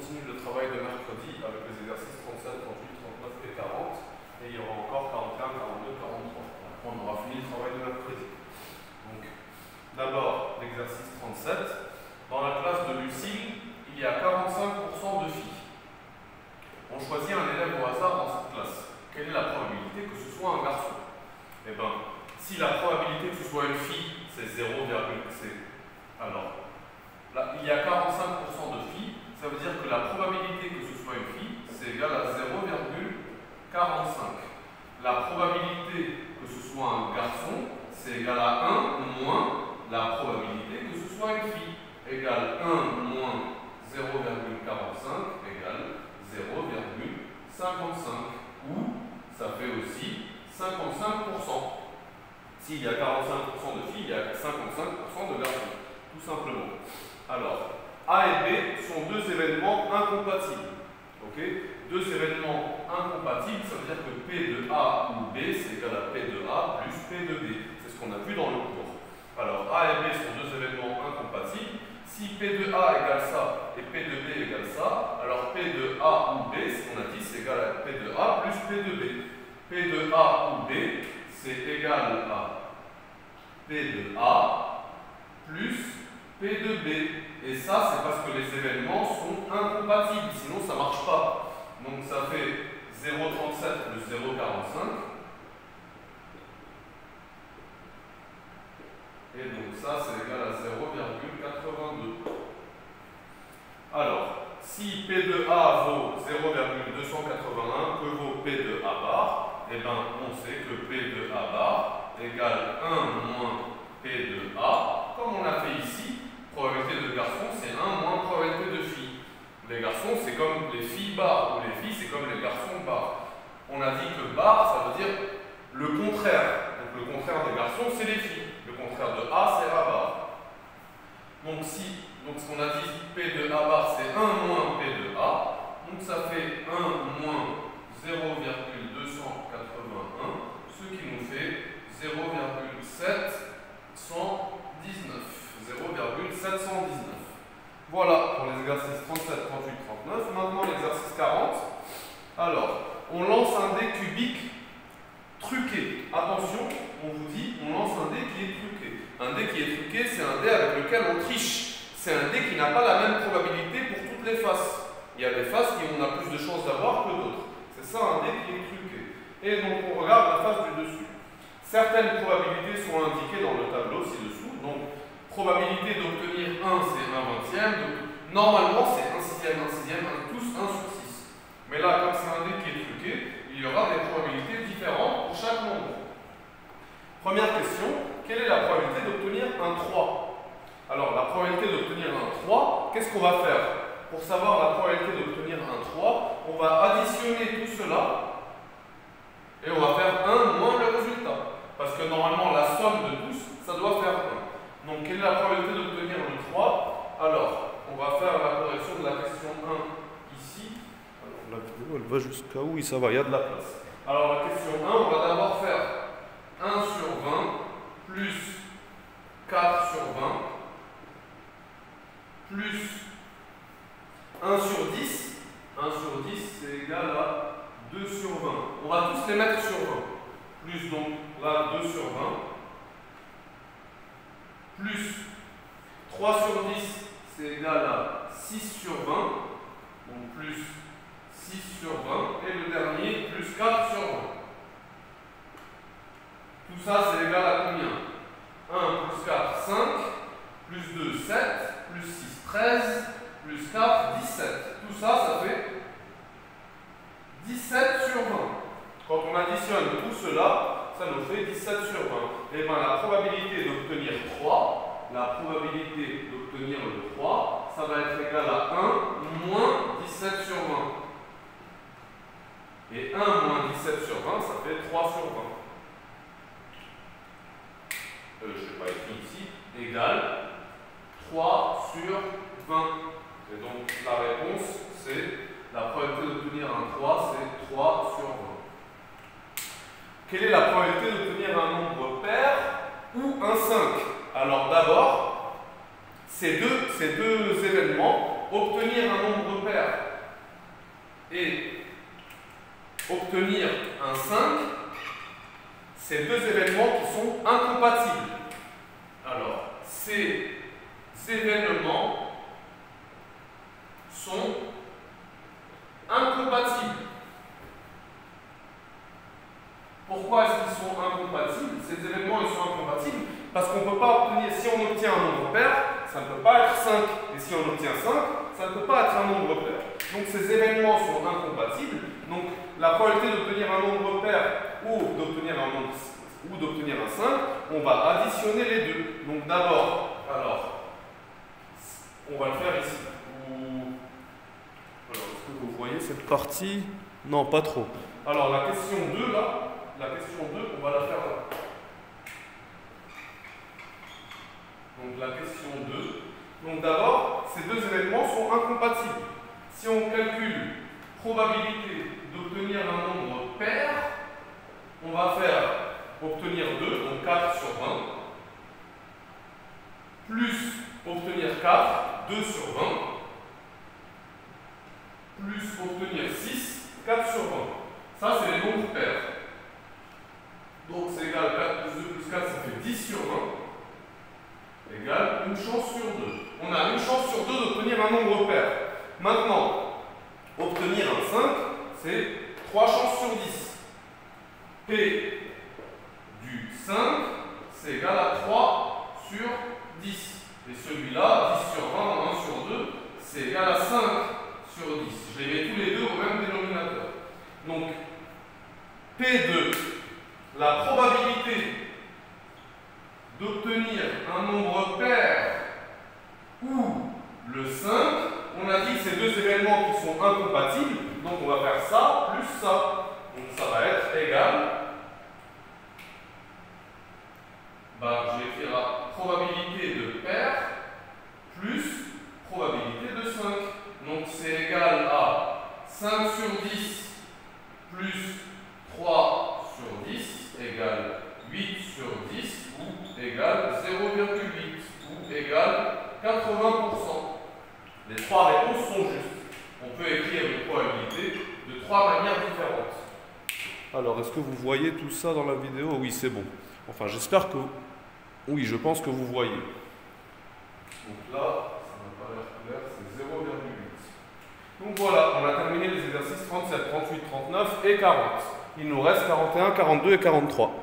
continue le travail de mercredi avec les exercices 37, 38, 39 et 40. Et il y aura encore 41, 42, 43. Après, on aura fini le travail de mercredi. Donc, d'abord, l'exercice 37. Dans la classe de Lucille, il y a 45% de filles. On choisit un élève au hasard dans cette classe. Quelle est la probabilité que ce soit un garçon? Eh bien, si la probabilité que ce soit une fille, c'est 0,c. Alors, là, il y a 45% de filles, ça veut dire que la probabilité que ce soit une fille, c'est égal à 0,45. La probabilité que ce soit un garçon, c'est égal à 1 moins la probabilité que ce soit une fille, égale 1 moins 0,45 égale 0,55. Ou, ça fait aussi 55%. S'il y a 45% de filles, il y a 55% de garçons, tout simplement. Alors, A et B sont deux événements incompatibles. Okay, deux événements incompatibles, ça veut dire que P de A ou B, c'est égal à P de A plus P de B. C'est ce qu'on a vu dans le cours. Alors, A et B sont deux événements incompatibles. Si P de A égale ça et P de B égale ça, alors P de A ou B, ce qu'on a dit, c'est égal à P de A plus P de B. P de A ou B, c'est égal à P de A plus P de B. Et ça, c'est parce que les événements sont incompatibles, sinon ça ne marche pas. Donc ça fait 0,37 plus 0,45. Et donc ça, c'est égal à 0,82. Alors, si P de A vaut 0,281, que vaut P de A bar? Eh bien, on sait que P de A bar égale 1 moins P de A, comme on l'a fait ici. Probabilité de garçon, c'est 1 moins probabilité de fille. Les garçons, c'est comme les filles bar, ou les filles, c'est comme les garçons bar. On a dit que bar, ça veut dire le contraire. Donc le contraire des garçons, c'est les filles. Le contraire de A, c'est A bar. Donc ce qu'on a dit, P de A bar, c'est 1 moins P de A. Donc ça fait 1 moins 0,281, ce qui nous fait 0,719. Voilà pour les exercices 37, 38, 39. Maintenant l'exercice 40. Alors, on lance un dé cubique truqué. Attention, on vous dit, on lance un dé qui est truqué. Un dé qui est truqué, c'est un dé avec lequel on triche. C'est un dé qui n'a pas la même probabilité pour toutes les faces. Il y a des faces qui on a plus de chances d'avoir que d'autres. C'est ça un dé qui est truqué. Et donc on regarde la face du dessus. Certaines probabilités sont indiquées dans le tableau ci-dessous. Donc, probabilité d'obtenir 1, c'est 1 vingtième. Donc, normalement, c'est 1 sixième, 1 sixième, tous 1 sur 6. Mais là, comme c'est un dé qui est truqué, il y aura des probabilités différentes pour chaque nombre. Première question, quelle est la probabilité d'obtenir un 3? Alors, la probabilité d'obtenir un 3, qu'est-ce qu'on va faire? Pour savoir la probabilité d'obtenir un 3, on va additionner tout cela et on va faire 1 moins le résultat. Parce que normalement, la somme de tous, ça doit faire 1. Donc, quelle est la probabilité d'obtenir le 3? Alors, on va faire la correction de la question 1 ici. Alors, la vidéo, elle va jusqu'à où? Oui, ça va, il y a de la place. Alors, la question 1, on va d'abord faire 1 sur 20 plus 4 sur 20 plus 1 sur 10. 1 sur 10, c'est égal à 2 sur 20. On va tous les mettre sur 20. Plus donc là 2 sur 20. Plus 3 sur 10, c'est égal à 6 sur 20. Donc plus 6 sur 20. Et le dernier, plus 4 sur 20. Tout ça, c'est égal à combien? 1 plus 4, 5. Plus 2, 7. Plus 6, 13. Plus 4, 17. Tout ça, ça fait 17 sur 20. Quand on additionne tout cela, ça nous fait 17 sur 20. Et bien la probabilité d'obtenir 3, le 3, ça va être égal à 1 moins 17 sur 20. Et 1 moins 17 sur 20, ça fait 3 sur 20. Je ne l'ai pas écrit ici. Égale 3 sur 20. Et donc la réponse, c'est la probabilité d'obtenir un 3, c'est 3 sur 20. Quelle est la probabilité d'obtenir un nombre pair ou un 5? Alors d'abord, ces deux événements, obtenir un nombre pair et obtenir un 5, c'est deux événements qui sont incompatibles. Alors, ces événements sont incompatibles. Pourquoi est-ce qu'ils sont incompatibles? Ces événements ils sont incompatibles parce qu'on ne peut pas obtenir, si on obtient un nombre pair, ça ne peut pas être 5, et si on obtient 5, ça ne peut pas être un nombre pair. Donc ces événements sont incompatibles. Donc la probabilité d'obtenir un nombre pair ou d'obtenir un 5, on va additionner les deux. Donc d'abord, alors, on va le faire ici. Alors, est-ce que vous voyez cette partie? Non, pas trop. Alors la question 2 là, on va la faire là. Donc la question 2. Donc d'abord, ces deux événements sont incompatibles. Si on calcule probabilité d'obtenir un nombre pair, on va faire obtenir 2, donc 4 sur 20, plus obtenir 4, 2 sur 20, plus obtenir 6, 4 sur 20. Ça, c'est les nombres pairs. Donc c'est égal 4 plus 2 plus 4, ça fait 10 sur 20, égale une chance sur 2. On a une chance sur 2 d'obtenir un nombre pair. Maintenant, obtenir un 5, c'est 3 chances sur 10. P du 5, c'est égal à 3 sur 10. Et celui-là, 10 sur 20, 1 sur 2, c'est égal à 5 sur 10. Je les mets tous les deux au même dénominateur. Donc, P de la probabilité d'obtenir un nombre pair ou le 5, on a dit que ces deux événements qui sont incompatibles, donc on va faire ça plus ça. Donc ça va être égal, je vais écrire la probabilité de pair plus probabilité de 5. Donc c'est égal à 5 sur 10 plus 3 sur 10 égale 8 sur 10 ou égale 0,8 ou égale 80%. Les trois réponses sont justes. On peut écrire une probabilité de trois manières différentes. Alors, est-ce que vous voyez tout ça dans la vidéo? Oui, c'est bon. Enfin, j'espère que... Oui, je pense que vous voyez. Donc là, ça n'a pas l'air clair, c'est 0,8. Donc voilà, on a terminé les exercices 37, 38, 39 et 40. Il nous reste 41, 42 et 43.